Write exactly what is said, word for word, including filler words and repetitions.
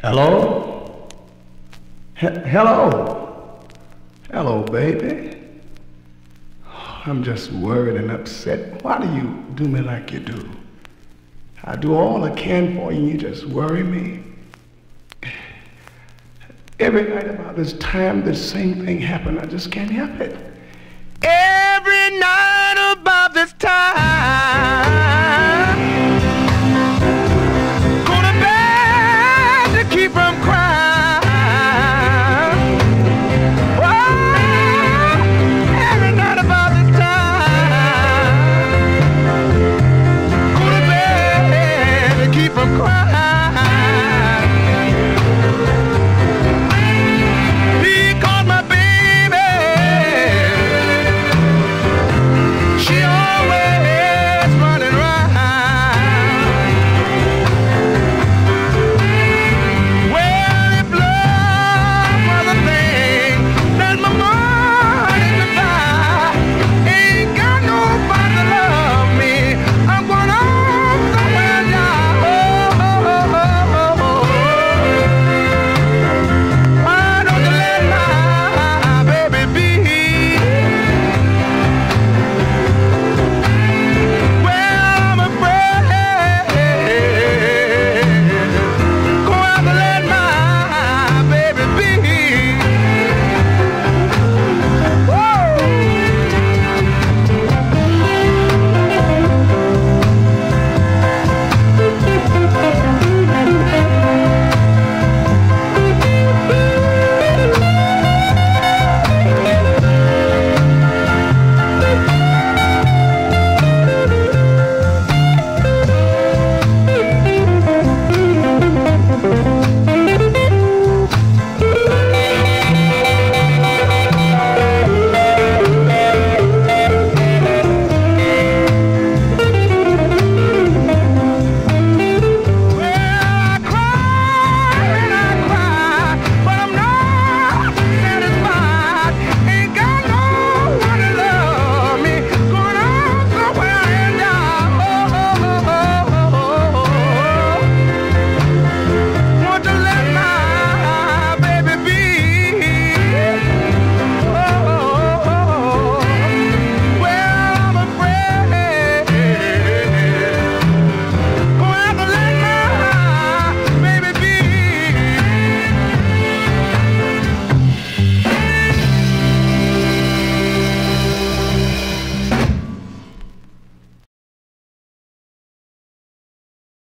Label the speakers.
Speaker 1: Hello? He hello? Hello, baby. I'm just worried and upset. Why do you do me like you do? I do all I can for you and you just worry me. Every night about this time, the same thing happens. I just can't help it. Every night.